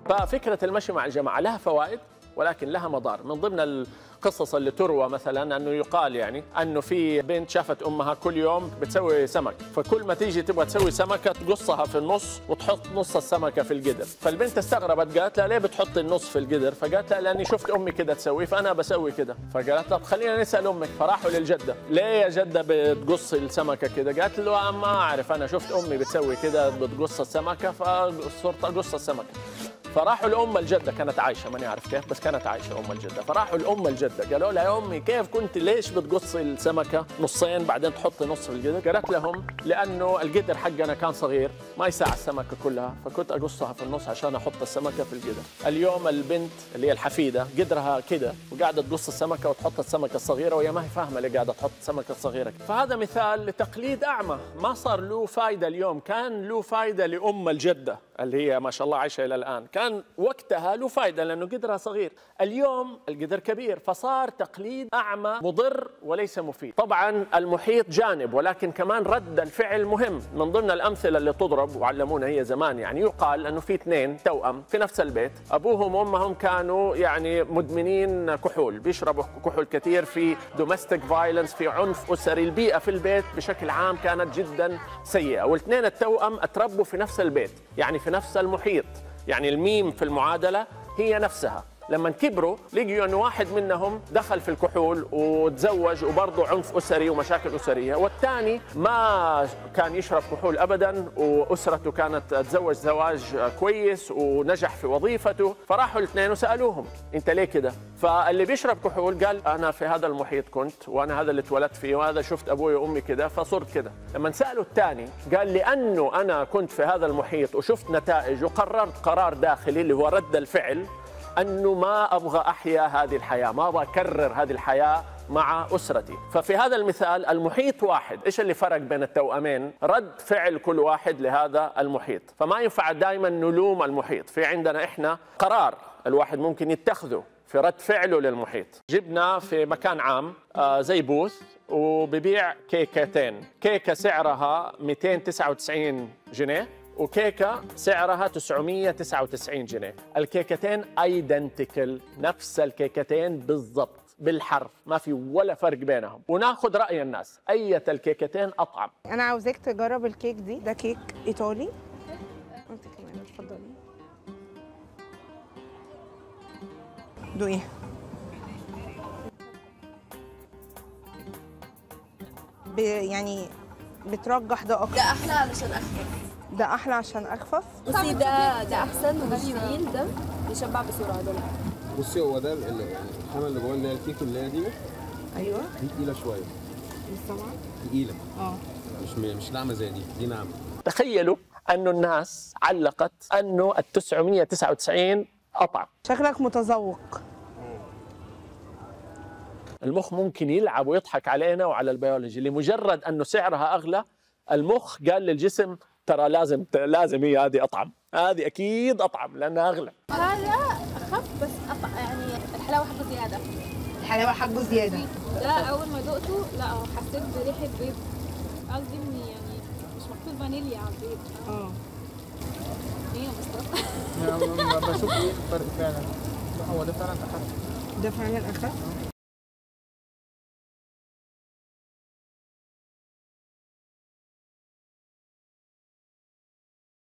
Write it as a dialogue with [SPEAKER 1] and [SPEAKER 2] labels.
[SPEAKER 1] ففكرة المشي مع الجماعة لها فوائد ولكن لها مضار. من ضمن القصص اللي تروى مثلا انه يقال يعني انه في بنت شافت امها كل يوم بتسوي سمك، فكل ما تيجي تبغى تسوي سمكه تقصها في النص وتحط نص السمكه في القدر، فالبنت استغربت قالت لها ليه بتحط النص في القدر؟ فقالت لها لاني شفت امي كده تسوي فانا بسوي كده. فقالت طب خلينا نسال امك، فراحوا للجده، ليه يا جده بتقص السمكه كده؟ قالت له ما اعرف، انا شفت امي بتسوي كده بتقص السمكه فصرت اقص السمكه. فراحوا لأم الجدة، كانت عايشة ماني عارف كيف بس كانت عايشة أم الجدة، فراحوا لأم الجدة قالوا لها يا أمي كيف كنت ليش بتقصي السمكة نصين بعدين تحطي نص في القدر؟ قالت لهم لأنه القدر حقنا كان صغير ما يساع السمكة كلها فكنت أقصها في النص عشان أحط السمكة في القدر. اليوم البنت اللي هي الحفيدة قدرها كده وقاعدة تقص السمكة وتحط السمكة الصغيرة وهي ما هي فاهمة ليه قاعدة تحط السمكة الصغيرة. فهذا مثال لتقليد أعمى ما صار له فايدة اليوم، كان له فايدة لأم الجدة اللي هي ما شاء الله عايشة إلى الآن، كان وقتها له فايدة لأنه قدرها صغير. اليوم القدر كبير فصار تقليد أعمى مضر وليس مفيد. طبعا المحيط جانب ولكن كمان رد الفعل مهم. من ضمن الأمثلة اللي تضرب وعلمونا هي زمان يعني يقال أنه في اثنين توأم في نفس البيت، أبوهم وأمهم كانوا يعني مدمنين كحول، بيشربوا كحول كثير، في دومستيك فايلنس، في عنف أسري، البيئة في البيت بشكل عام كانت جدا سيئة، والاثنين التوأم اتربوا في نفس البيت يعني في نفس المحيط، يعني الميم في المعادلة هي نفسها. لما كبروا لقيوا أن واحد منهم دخل في الكحول وتزوج وبرضه عنف أسري ومشاكل أسرية، والثاني ما كان يشرب كحول أبدا وأسرته كانت تزوج زواج كويس ونجح في وظيفته. فراحوا الاثنين وسألوهم أنت ليه كده؟ فاللي بيشرب كحول قال أنا في هذا المحيط كنت وأنا هذا اللي اتولدت فيه وهذا شفت أبوي وأمي كده فصرت كده. لما سألوا الثاني قال لأنه أنا كنت في هذا المحيط وشفت نتائج وقررت قرار داخلي اللي هو رد الفعل أنه ما أبغى أحيا هذه الحياة، ما أبغى أكرر هذه الحياة مع أسرتي. ففي هذا المثال المحيط واحد، إيش اللي فرق بين التوأمين؟ رد فعل كل واحد لهذا المحيط. فما ينفع دائما نلوم المحيط، في عندنا إحنا قرار الواحد ممكن يتخذه في رد فعله للمحيط. جبنا في مكان عام زي بوث وببيع كيكتين، كيكة سعرها 299 جنيه وكيكة سعرها 999 جنيه. الكيكتين ايدنتيكال، نفس الكيكتين بالضبط بالحرف، ما في ولا فرق بينهم، وناخذ رأي الناس أية الكيكتين أطعم.
[SPEAKER 2] أنا عاوزاك تجرب الكيك دي، ده كيك إيطالي. أنت كمان اتفضلي دوقي. يعني بترجح ده أكتر؟
[SPEAKER 3] ده أحلى علشان أخفف.
[SPEAKER 2] ده أحلى عشان أخفف؟
[SPEAKER 3] بصي ده أحسن ومش تقيل، ده بيشبع بسرعة ده.
[SPEAKER 4] بصي هو ده يعني الخامة اللي جوه اللي هي الكيك اللي هي دي.
[SPEAKER 2] أيوه
[SPEAKER 4] دي تقيلة شوية.
[SPEAKER 2] مش سامعة؟
[SPEAKER 4] تقيلة. مش ناعمة زي دي ناعمة.
[SPEAKER 1] تخيلوا أنه الناس علقت أنه ال 999 أطعم.
[SPEAKER 2] شكلك متذوق.
[SPEAKER 1] المخ ممكن يلعب ويضحك علينا وعلى البيولوجي، لمجرد أنه سعرها أغلى المخ قال للجسم ترى لازم هي هذه أطعم، هذه أكيد أطعم لأنها أغلى.
[SPEAKER 3] هذا أخف بس يعني الحلاوة حقه زيادة.
[SPEAKER 2] الحلاوة حقه زيادة.
[SPEAKER 3] لا أول ما دقته لا حسيت بريحة بيض، قصدي إني يعني مش مكتوب فانيليا على البيض. هي مصطفى.
[SPEAKER 5] بشوف ايه الفرق فعلا. هو ده فعلا أخف.
[SPEAKER 2] ده فعلا أخف؟